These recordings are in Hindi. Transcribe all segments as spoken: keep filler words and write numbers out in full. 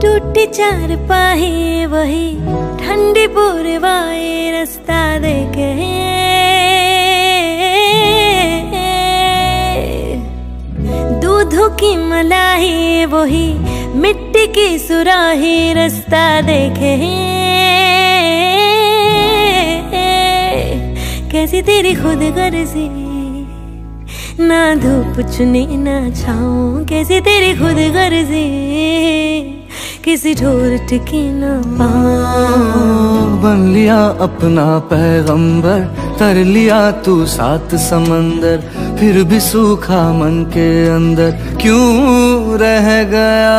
टूटी चार पाही वही ठंडी पूर्वाए रास्ता देखे, दूधों की मलाई वही मिट्टी की सुराही रास्ता देखे। कैसी तेरी खुद गर्जी, ना धूप चुनी ना छाऊं, कैसी तेरी खुद गर्जी, किसी ठोर टिकी ना पाऊं। बन लिया अपना पैगंबर, तर लिया तू सात समंदर, फिर भी सूखा मन के अंदर क्यों रह गया।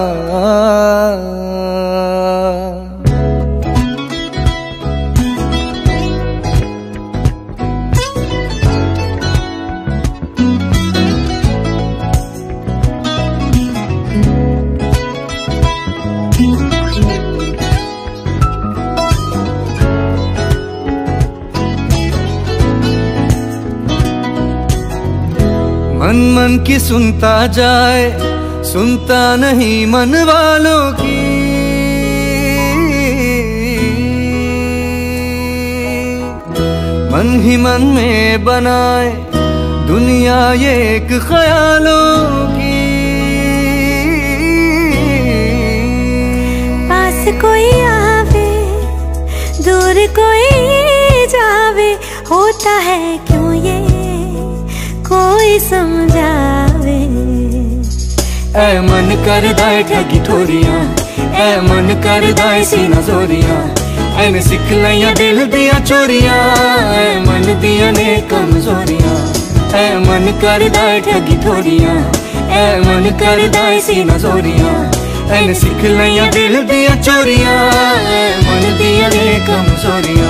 मन मन की सुनता जाए, सुनता नहीं मन वालों की। मन ही मन में बनाए दुनिया ये एक ख्यालों की। पास कोई आवे दूर कोई जावे, होता है क्यों ये कोई समझावे। ऐ मन कर दाए ठगी ठोरियां, ऐ मन कर दाए सीना जोरियां, ऐने सिख लिया दिल दिया चोरियां, ऐ मन दिया ने कमजोरियां। ऐ मन कर दाए ठगी ठोरियां, ऐ मन कर दाए सीना जोरियां, ऐने सिख लिया दिल दिया चोरियां, ऐ मन दिया ने कमजोरियां।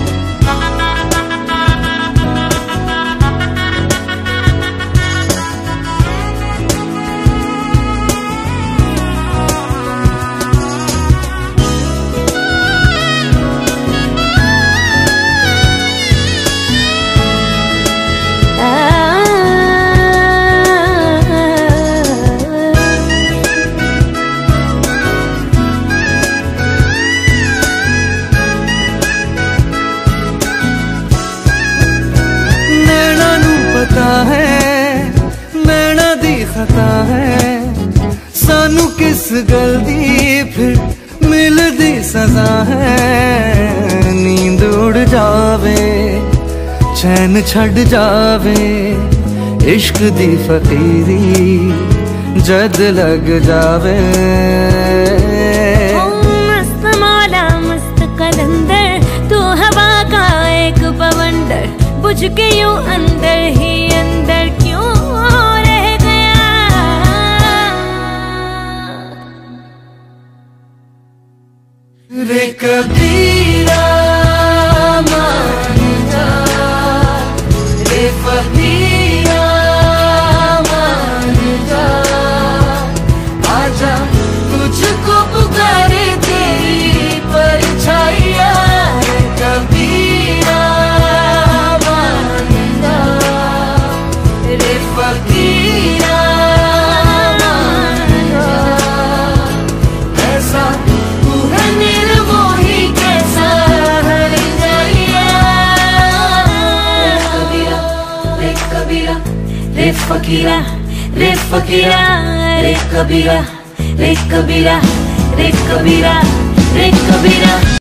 है नैना दी खता है, सानू किस गल दी फिर मिलदी सजा है। नींद उड़ जावे चैन छड़ जावे, इश्क दी फकीरी जद लग जावे। मस्त मौला मस्त कलंदर, तू हवा का एक बवंडर, बुझ के यूं अंदर ही अंदर क्यों रह गया। रे कबीरा मान जा, रे फकीरा मान जा, आजा तुझको पुकारे तेरी परछाइयां। रे कबीरा फकीरा ऐसा तू है निर्मोही कैसा हर जाइया। रे कबीरा रे फकीरा रे फकीरा रे कबीरा रे कबीरा रे कबीरा रे कबीरा।